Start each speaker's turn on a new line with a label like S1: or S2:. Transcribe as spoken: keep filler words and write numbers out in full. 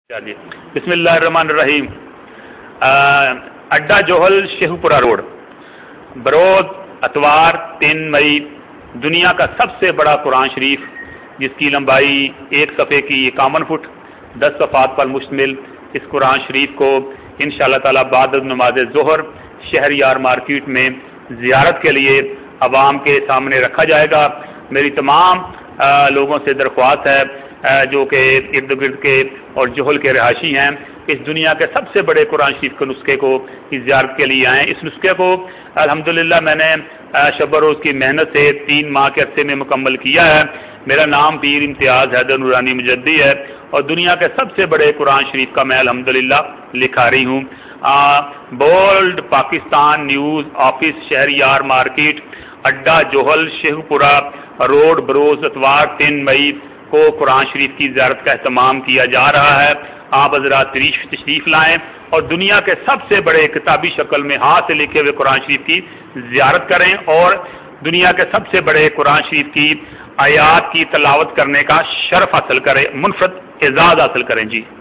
S1: جی بسم اللہ الرحمن الرحیم۔ اڈا جوہل شیخوپورہ روڈ بروز اتوار تین مئی دنیا کا سب سے بڑا قرآن شریف جس کی لمبائی ایک صفحے کی اکاون فٹ دس صفحات پر مشتمل اس قرآن شریف کو انشاءاللہ تعالی بعد نماز ظہر شہریار مارکیٹ میں زیارت کے لیے عوام کے سامنے رکھا جائے گا۔ میری تمام لوگوں سے درخواست ہے جو کہ ارد گرد کے اور جوہل کے رہائشی ہیں، اس دنیا کے سب سے بڑے قرآن شریف کے نسخے کو اس زیارت کے لیے آئیں۔ اس نسخے کو الحمدللہ میں نے شب و روز کی محنت سے تین ماہ کے عرصے میں مکمل کیا ہے۔ میرا نام پیر امتیاز حیدر نورانی مجدی ہے اور دنیا کے سب سے بڑے قرآن شریف کا میں الحمدللہ لکھاری ہوں۔ Bold Pakistan news office Shehryar market اڈا جوہل شیخوپورہ روڈ بروز اتوار تین مئی کو قرآن شریف کی زیارت کا اہتمام کیا جا رہا ہے۔ آپ حضرات تشریف لائیں اور دنیا کے سب سے بڑے کتابی شکل میں ہاتھ سے لکھے ہوئے قرآن شریف کی زیارت کریں اور دنیا کے سب سے بڑے قرآن شریف کی آیات کی تلاوت کرنے کا شرف حاصل کریں، منفرد اعزاز حاصل کریں۔ جی